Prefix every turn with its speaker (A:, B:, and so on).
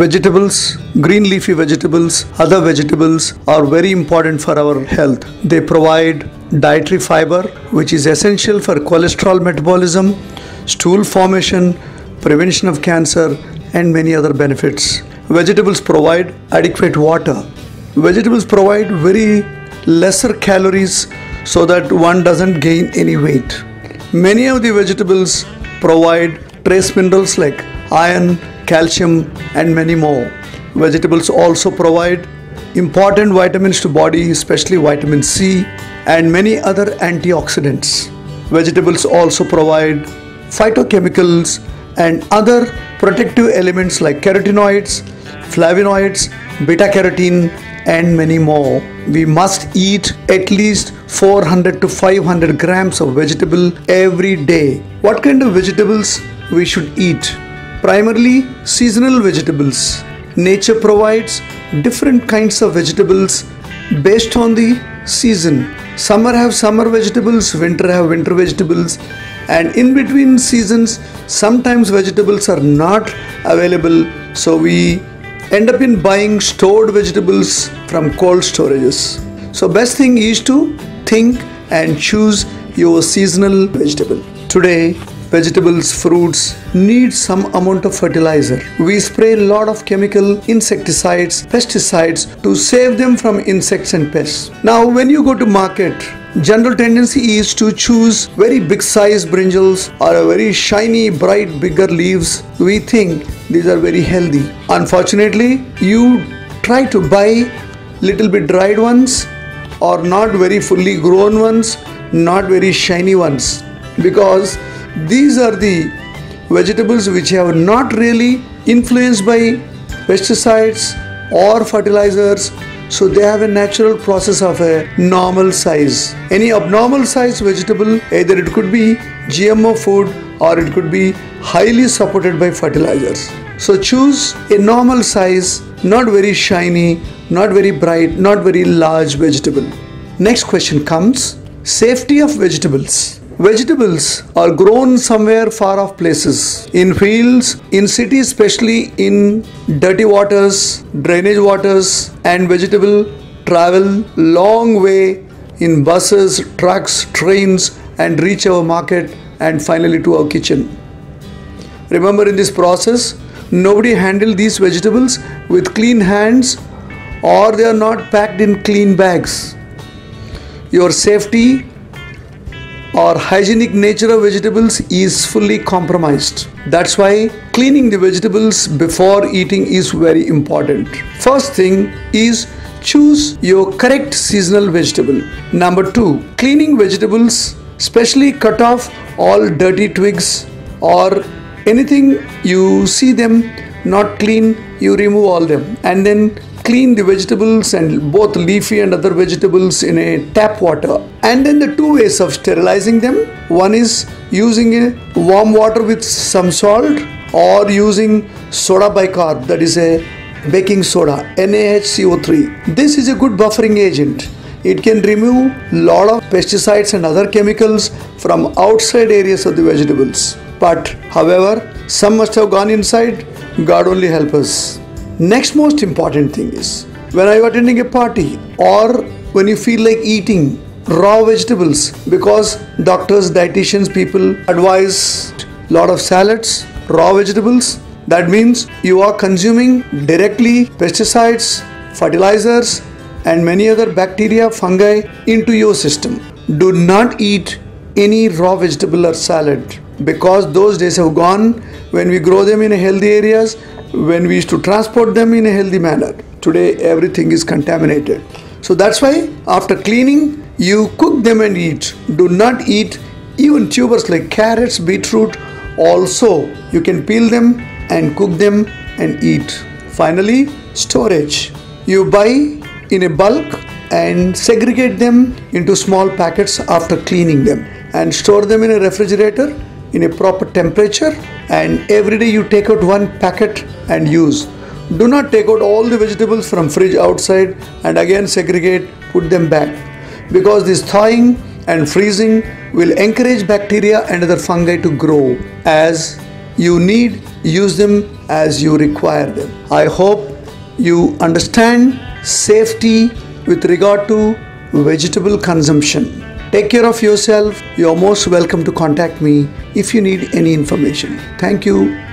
A: Vegetables, green leafy vegetables, other vegetables are very important for our health. They provide dietary fiber, which is essential for cholesterol metabolism, stool formation, prevention of cancer, and many other benefits. Vegetables provide adequate water. Vegetables provide very lesser calories so that one doesn't gain any weight. Many of the vegetables provide trace minerals like iron, calcium, and many more. Vegetables also provide important vitamins to body, especially vitamin C and many other antioxidants. Vegetables also provide phytochemicals and other protective elements like carotenoids, flavonoids, beta-carotene, and many more. We must eat at least 400 to 500 grams of vegetable every day. What kind of vegetables we should eat? Primarily seasonal vegetables. Nature provides different kinds of vegetables based on the season. Summer have summer vegetables, winter have winter vegetables, and in between seasons sometimes vegetables are not available, so we end up in buying stored vegetables from cold storages. So best thing is to think and choose your seasonal vegetable. Today, vegetables, fruits need some amount of fertilizer. We spray a lot of chemical insecticides, pesticides to save them from insects and pests. Now when you go to market, general tendency is to choose very big size brinjals or a very shiny, bright, bigger leaves. We think these are very healthy. Unfortunately, you try to buy little bit dried ones or not very fully grown ones, not very shiny ones, because these are the vegetables which have not really influenced by pesticides or fertilizers, so they have a natural process of a normal size. Any abnormal size vegetable, either it could be GMO food or it could be highly supported by fertilizers. So choose a normal size, not very shiny, not very bright, not very large vegetable. Next question comes, safety of vegetables. Vegetables are grown somewhere far off places, in fields, in cities, especially in dirty waters, drainage waters, and vegetable travel long way in buses, trucks, trains, and reach our market and finally to our kitchen. Remember, in this process, nobody handled these vegetables with clean hands or they are not packed in clean bags. Your safety or hygienic nature of vegetables is fully compromised. That's why cleaning the vegetables before eating is very important. First thing is choose your correct seasonal vegetable. Number 2, cleaning vegetables, especially cut off all dirty twigs or anything you see them not clean, you remove all them and then clean the vegetables and both leafy and other vegetables in a tap water. And then the 2 ways of sterilizing them. One is using a warm water with some salt or using soda bicarb, that is a baking soda, NaHCO3. This is a good buffering agent. It can remove lot of pesticides and other chemicals from outside areas of the vegetables. But however, some must have gone inside. God only help us. Next most important thing is, when I am attending a party or when you feel like eating raw vegetables, because doctors, dietitians, people advise lot of salads, raw vegetables, that means you are consuming directly pesticides, fertilizers and many other bacteria, fungi into your system. Do not eat any raw vegetable or salad, because those days have gone when we grow them in healthy areas, when we used to transport them in a healthy manner. Today everything is contaminated. So that's why after cleaning, you cook them and eat. Do not eat even tubers like carrots, beetroot. Also you can peel them and cook them and eat. Finally, storage. You buy in a bulk and segregate them into small packets after cleaning them and store them in a refrigerator in a proper temperature, and every day you take out 1 packet and use. Do not take out all the vegetables from fridge outside and again segregate, put them back, because this thawing and freezing will encourage bacteria and other fungi to grow. As you need, use them as you require them. I hope you understand safety with regard to vegetable consumption. Take care of yourself. You are most welcome to contact me if you need any information. Thank you.